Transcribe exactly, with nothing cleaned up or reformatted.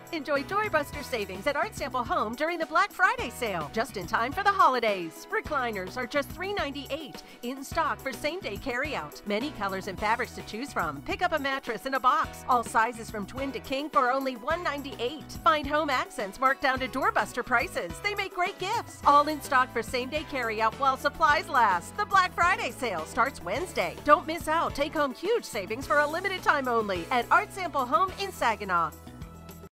Enjoy doorbuster savings at Art Sample Home during the Black Friday sale, just in time for the holidays. Recliners are just three ninety-eight, in stock for same-day carryout. Many colors and fabrics to choose from. Pick up a mattress in a box, all sizes from twin to king for only one ninety-eight. Find home accents marked down to doorbuster prices. They make great gifts. All in stock for same-day carryout while supplies last. The Black Friday sale starts Wednesday. Don't miss out. Take home huge savings for a limited time only at Art Sample Home in Saginaw.